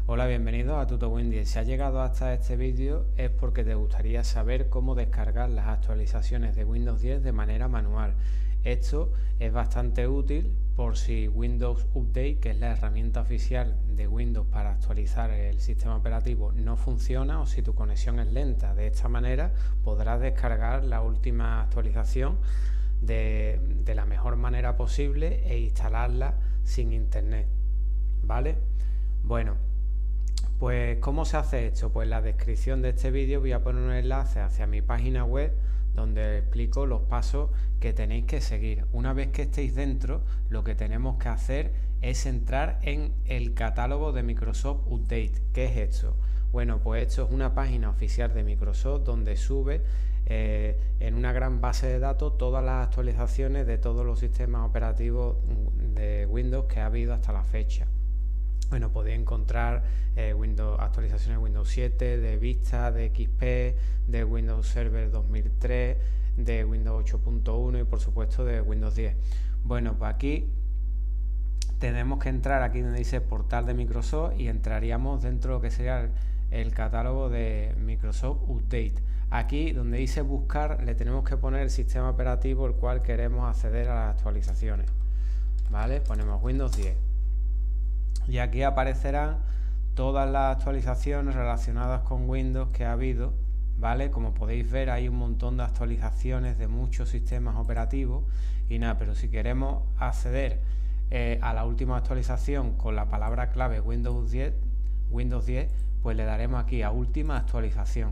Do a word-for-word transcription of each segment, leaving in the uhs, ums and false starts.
Hola, bienvenido a TutoWin diez. Si has llegado hasta este vídeo es porque te gustaría saber cómo descargar las actualizaciones de Windows diez de manera manual. Esto es bastante útil por si Windows Update, que es la herramienta oficial de Windows para actualizar el sistema operativo, no funciona o si tu conexión es lenta. De esta manera podrás descargar la última actualización de, de la mejor manera posible e instalarla sin internet, ¿vale? Bueno, pues ¿cómo se hace esto? Pues en la descripción de este vídeo voy a poner un enlace hacia mi página web donde explico los pasos que tenéis que seguir. Una vez que estéis dentro, lo que tenemos que hacer es entrar en el catálogo de Microsoft Update. ¿Qué es esto? Bueno, pues esto es una página oficial de Microsoft donde sube eh, en una gran base de datos todas las actualizaciones de todos los sistemas operativos de Windows que ha habido hasta la fecha. Bueno, podéis encontrar eh, Windows, actualizaciones de Windows siete, de Vista, de X P, de Windows Server dos mil tres, de Windows ocho punto uno y por supuesto de Windows diez. Bueno, pues aquí tenemos que entrar aquí donde dice portal de Microsoft y entraríamos dentro de lo que sería el, el catálogo de Microsoft Update. Aquí donde dice buscar le tenemos que poner el sistema operativo el cual queremos acceder a las actualizaciones. ¿Vale? Ponemos Windows diez. Y aquí aparecerán todas las actualizaciones relacionadas con Windows que ha habido, ¿vale? Como podéis ver, hay un montón de actualizaciones de muchos sistemas operativos y nada, pero si queremos acceder eh, a la última actualización con la palabra clave Windows diez, Windows diez, pues le daremos aquí a última actualización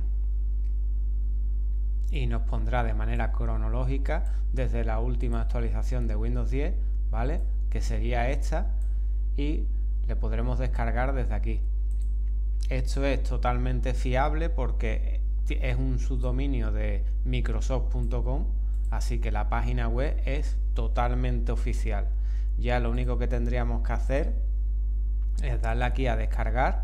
y nos pondrá de manera cronológica desde la última actualización de Windows diez, ¿vale? Que sería esta, y le podremos descargar desde aquí. Esto es totalmente fiable porque es un subdominio de microsoft punto com, así que la página web es totalmente oficial. Ya lo único que tendríamos que hacer es darle aquí a descargar,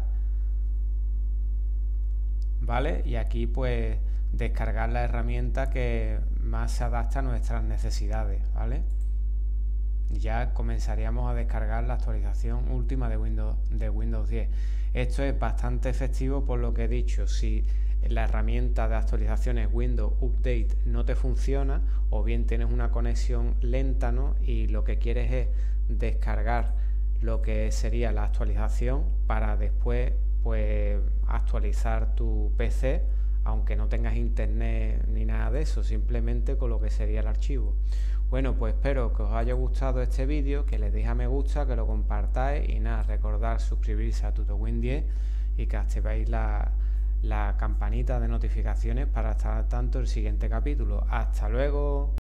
¿vale? Y aquí pues descargar la herramienta que más se adapta a nuestras necesidades, ¿vale? Ya comenzaríamos a descargar la actualización última de Windows, de Windows diez. Esto es bastante efectivo por lo que he dicho. Si la herramienta de actualizaciones Windows Update no te funciona o bien tienes una conexión lenta, ¿no? Y lo que quieres es descargar lo que sería la actualización para después pues actualizar tu P C, aunque no tengas internet ni nada de eso, simplemente con lo que sería el archivo. Bueno, pues espero que os haya gustado este vídeo, que le deis a me gusta, que lo compartáis y nada, recordad suscribirse a TutoWin diez y que activéis la, la campanita de notificaciones para estar al tanto del siguiente capítulo. ¡Hasta luego!